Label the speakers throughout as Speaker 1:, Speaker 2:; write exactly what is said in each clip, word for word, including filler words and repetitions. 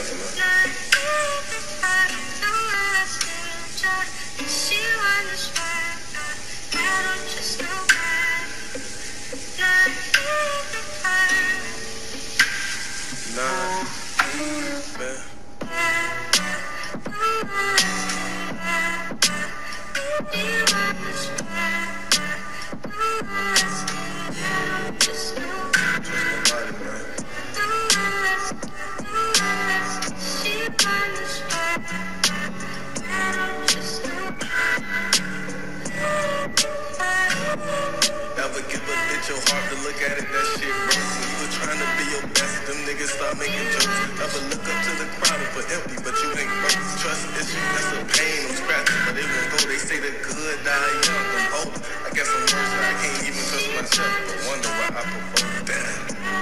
Speaker 1: Johnson, man. Nah, man. Trust nobody, man. Ever give a bitch your heart to look at it, that shit broke. When you were trying to be your best, them niggas start making jokes. Ever look up to the crowd and for empty, but you ain't broke. Trust issue, that's a pain, I'm scratching, but it won't go. They say the good die young, I'm old. I guess I'm worse, I can't even trust myself, but wonder why I provoke that.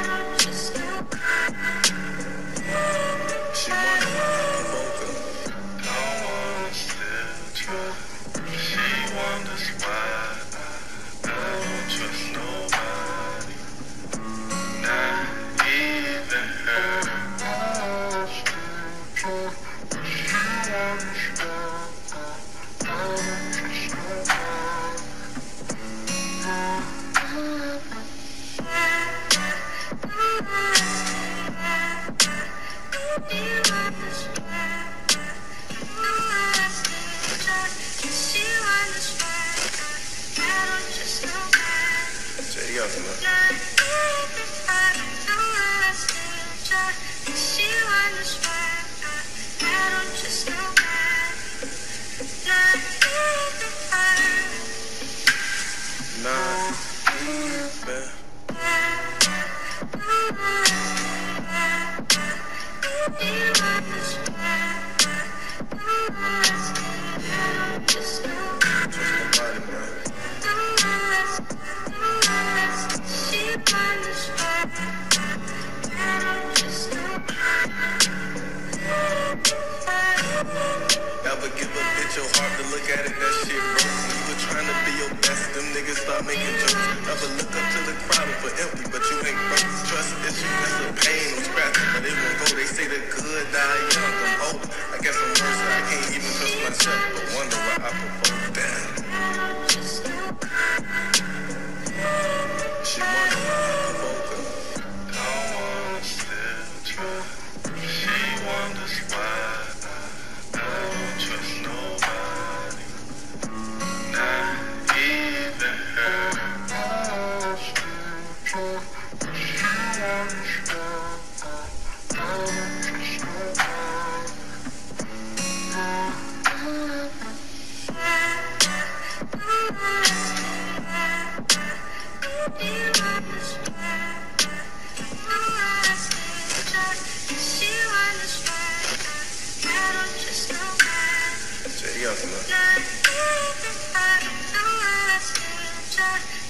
Speaker 1: She wonder why I provoke her.
Speaker 2: Don't wanna still trust. She wonders why I don't trust nobody, not even her. She wonders why I don't trust
Speaker 1: J D Johnson, man. Nah, man. Trust nobody, man. Ever give a bitch your heart to look at it, that shit broke. When you were trying to be your best, them niggas start making jokes. Ever look up to the crowd and for empty, but you ain't broke. Trust issue, that's a pain, I'm scratching, but it won't go. They say the good die young, I'm old. I guess I'm worse, I can't even trust myself, but wonder why I provoke that. She wonder why I provoke her.
Speaker 2: Don't wanna still trust. She wonders why I don't trust nobody, not even her. She wonders why I don't trust
Speaker 1: J D Johnson, man.
Speaker 3: Nah,